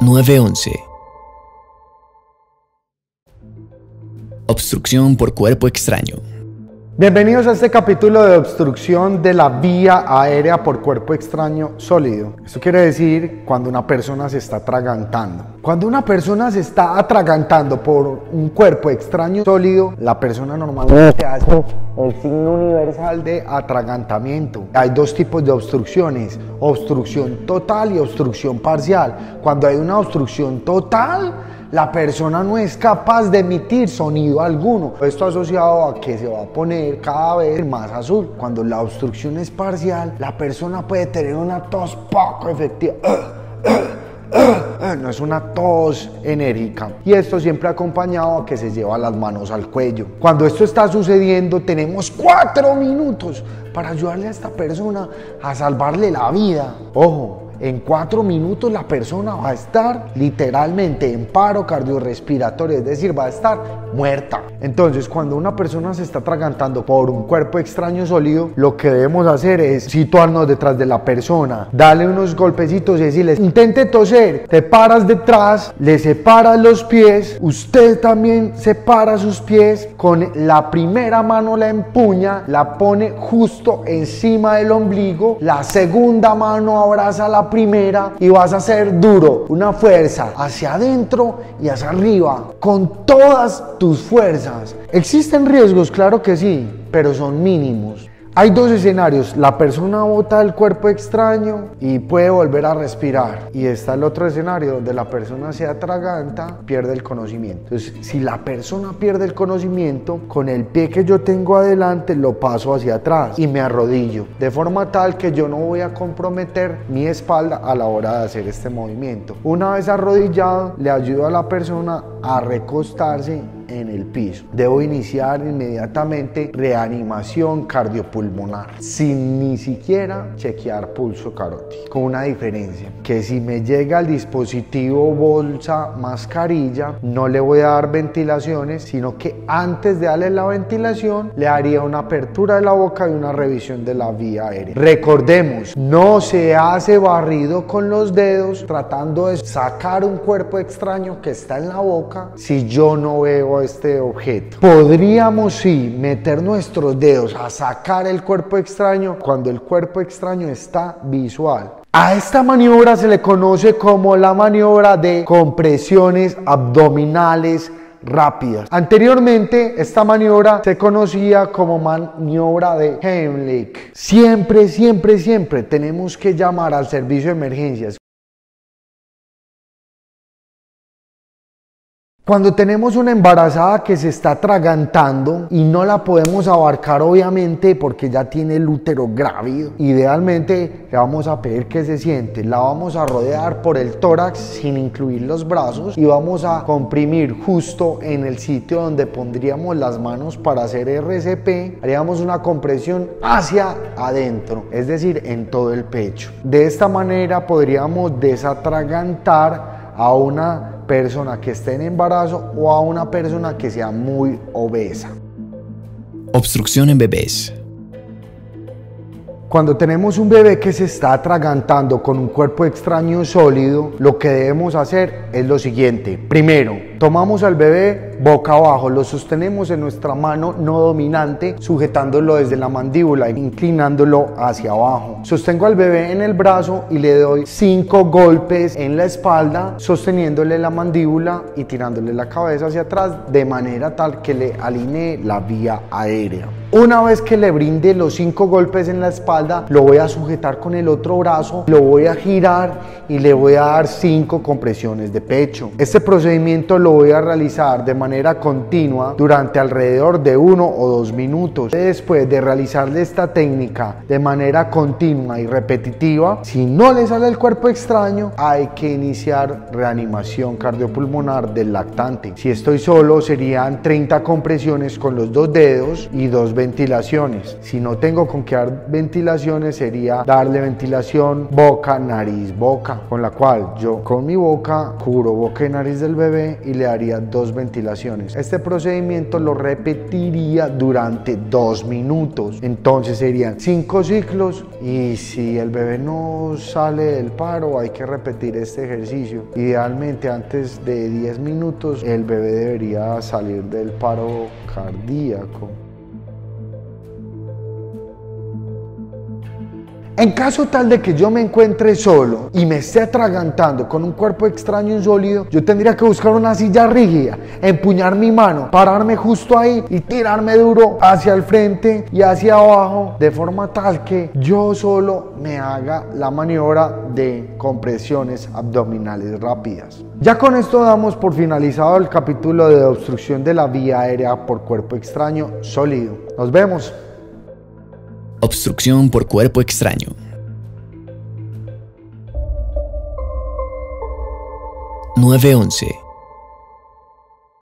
911. Obstrucción por cuerpo extraño. Bienvenidos a este capítulo de obstrucción de la vía aérea por cuerpo extraño sólido. Esto quiere decir cuando una persona se está atragantando. Cuando una persona se está atragantando por un cuerpo extraño sólido, la persona normalmente hace el signo universal de atragantamiento. Hay dos tipos de obstrucciones: obstrucción total y obstrucción parcial. Cuando hay una obstrucción total, la persona no es capaz de emitir sonido alguno. Esto asociado a que se va a poner cada vez más azul. Cuando la obstrucción es parcial, la persona puede tener una tos poco efectiva. No es una tos enérgica, y esto siempre acompañado a que se lleva las manos al cuello. Cuando esto está sucediendo, tenemos 4 minutos para ayudarle a esta persona a salvarle la vida. Ojo, en 4 minutos la persona va a estar literalmente en paro cardiorrespiratorio, es decir, va a estar muerta. Entonces, cuando una persona se está atragantando por un cuerpo extraño sólido, lo que debemos hacer es situarnos detrás de la persona, darle unos golpecitos y decirle: intente toser. Te paras detrás, le separas los pies, usted también separa sus pies, con la primera mano la empuña, la pone justo encima del ombligo, la segunda mano abraza la primera y vas a hacer duro, una fuerza hacia adentro y hacia arriba, con todas tus fuerzas. ¿Existen riesgos? Claro que sí, pero son mínimos. Hay dos escenarios: la persona bota el cuerpo extraño y puede volver a respirar, y está el otro escenario donde la persona se atraganta, pierde el conocimiento. Entonces, si la persona pierde el conocimiento, con el pie que yo tengo adelante lo paso hacia atrás y me arrodillo, de forma tal que yo no voy a comprometer mi espalda a la hora de hacer este movimiento. Una vez arrodillado, le ayudo a la persona a recostarse en el piso. Debo iniciar inmediatamente reanimación cardiopulmonar sin ni siquiera chequear pulso carótido, con una diferencia: que si me llega el dispositivo bolsa mascarilla, no le voy a dar ventilaciones, sino que antes de darle la ventilación le haría una apertura de la boca y una revisión de la vía aérea. Recordemos, no se hace barrido con los dedos tratando de sacar un cuerpo extraño que está en la boca si yo no veo este objeto. Podríamos sí meter nuestros dedos a sacar el cuerpo extraño cuando el cuerpo extraño está visual. A esta maniobra se le conoce como la maniobra de compresiones abdominales rápidas. Anteriormente, esta maniobra se conocía como maniobra de Heimlich. Siempre tenemos que llamar al servicio de emergencias. Cuando tenemos una embarazada que se está atragantando y no la podemos abarcar, obviamente, porque ya tiene el útero grávido, idealmente le vamos a pedir que se siente. La vamos a rodear por el tórax sin incluir los brazos y vamos a comprimir justo en el sitio donde pondríamos las manos para hacer RCP. Haríamos una compresión hacia adentro, es decir, en todo el pecho. De esta manera podríamos desatragantar a una persona que esté en embarazo o a una persona que sea muy obesa. Obstrucción en bebés. Cuando tenemos un bebé que se está atragantando con un cuerpo extraño sólido, lo que debemos hacer es lo siguiente. Primero, tomamos al bebé boca abajo, lo sostenemos en nuestra mano no dominante, sujetándolo desde la mandíbula, inclinándolo hacia abajo. Sostengo al bebé en el brazo y le doy 5 golpes en la espalda, sosteniéndole la mandíbula y tirándole la cabeza hacia atrás, de manera tal que le alinee la vía aérea. Una vez que le brinde los 5 golpes en la espalda, lo voy a sujetar con el otro brazo, lo voy a girar y le voy a dar 5 compresiones de pecho. Este procedimiento lo voy a realizar de manera continua durante alrededor de 1 o 2 minutos. Después de realizarle esta técnica de manera continua y repetitiva, si no le sale el cuerpo extraño, hay que iniciar reanimación cardiopulmonar del lactante. Si estoy solo, serían 30 compresiones con los 2 dedos y 2 ventilaciones. Si no tengo con qué dar ventilación, ventilaciones sería darle ventilación boca, nariz, boca, con la cual yo con mi boca cubro boca y nariz del bebé y le daría 2 ventilaciones. Este procedimiento lo repetiría durante 2 minutos. Entonces serían 5 ciclos y si el bebé no sale del paro hay que repetir este ejercicio. Idealmente antes de 10 minutos el bebé debería salir del paro cardíaco. En caso tal de que yo me encuentre solo y me esté atragantando con un cuerpo extraño insólido, yo tendría que buscar una silla rígida, empuñar mi mano, pararme justo ahí y tirarme duro hacia el frente y hacia abajo, de forma tal que yo solo me haga la maniobra de compresiones abdominales rápidas. Ya con esto damos por finalizado el capítulo de obstrucción de la vía aérea por cuerpo extraño sólido. Nos vemos. Obstrucción por cuerpo extraño. 911